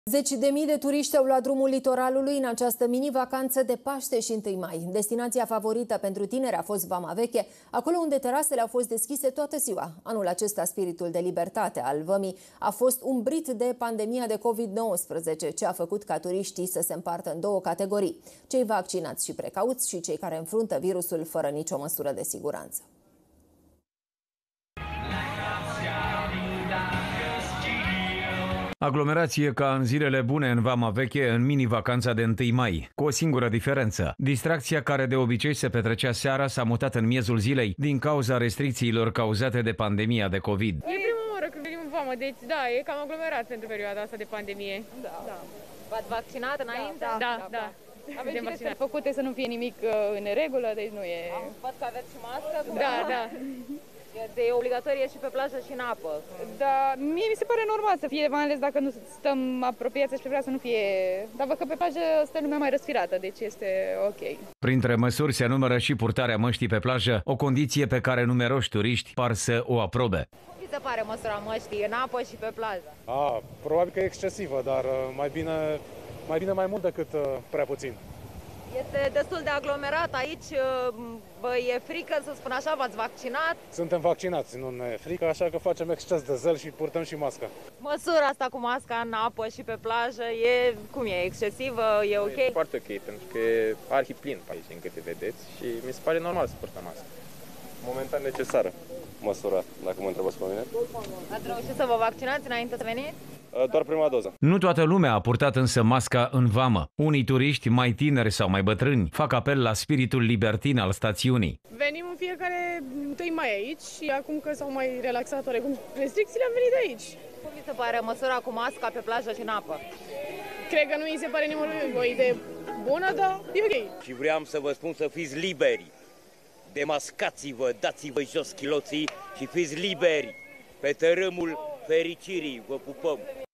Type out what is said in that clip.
Zeci de mii de turiști au luat drumul litoralului în această mini-vacanță de Paște și 1 mai. Destinația favorită pentru tineri a fost Vama Veche, acolo unde terasele au fost deschise toată ziua. Anul acesta, spiritul de libertate al vămii a fost umbrit de pandemia de COVID-19, ce a făcut ca turiștii să se împartă în două categorii: cei vaccinați și precauți și cei care înfruntă virusul fără nicio măsură de siguranță. Aglomerație ca în zilele bune în Vama Veche, în mini-vacanța de 1 mai, cu o singură diferență. Distracția care de obicei se petrecea seara s-a mutat în miezul zilei din cauza restricțiilor cauzate de pandemia de COVID. E prima oară când venim în Vama, deci da, e cam aglomerat pentru perioada asta de pandemie. Da. V-ați vaccinat înainte? Da. Aveți și teste făcute să nu fie nimic în regulă, deci nu e... Văd că aveți și mască? Da. E obligatorie și pe plajă și în apă. Da, mie mi se pare normal să fie, mai ales dacă nu stăm apropiați și pe plajă să nu fie... Dar văd că pe plajă stă lumea mai răsfirată, deci este ok. Printre măsuri se numără și purtarea măștii pe plajă, o condiție pe care numeroși turiști par să o aprobe. Cum vi se pare măsura măștii în apă și pe plajă? Probabil că e excesivă, dar mai bine mai mult decât prea puțin. Este destul de aglomerat aici, vă e frică, să spun așa, v-ați vaccinat? Suntem vaccinați, nu ne e frică, așa că facem exces de zel și purtăm și mască. Măsura asta cu masca în apă și pe plajă, cum e, excesivă, e ok? E foarte ok, pentru că e arhiplin pe aici, în câte vedeți, și mi se pare normal să purtăm mască. Momentan necesară măsura, dacă mă întrebați pe mine. Ați reușit să vă vaccinați înainte să veniți? Doar prima doză. Nu toată lumea a purtat însă masca în vamă. Unii turiști, mai tineri sau mai bătrâni, fac apel la spiritul libertin al stațiunii. Venim în fiecare 1 mai aici și acum că s-au mai relaxat oarecum restricțiile, am venit aici. Cum vi se pare măsura cu masca pe plajă și în apă? Cred că nu îi se pare nimănui o idee bună, dar e ok. Și vreau să vă spun să fiți liberi. Demascați-vă, dați-vă jos chiloții și fiți liberi. Pe tărâmul fericirii vă pupăm.